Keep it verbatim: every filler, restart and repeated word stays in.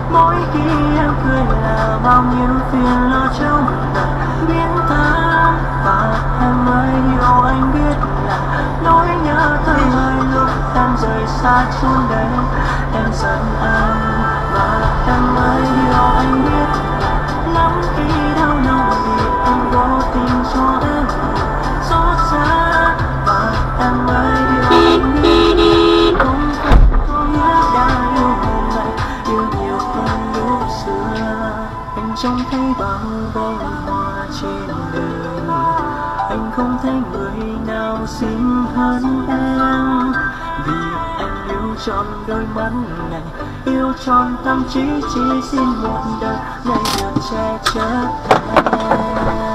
Mỗi khi em cười là bao nhiêu phiền lo trong lòng biến tan, và em mới yêu anh biết là nỗi nhớ thương hơi lúc em rời xa chốn đây. Em giận anh và em mới yêu anh biết là lắm khi đau lòng vì em vô tình cho em xót xa, và em mới yêu anh biết không phải có nghĩa đã yêu hôm nay yêu nhiều hơn lúc xưa. Anh trông thấy bao bông hoa trên đời, anh không thấy người nào xinh hơn em, vì em yêu trọn đôi mắt này, yêu trọn tâm trí, chỉ xin một đời này được che chở em.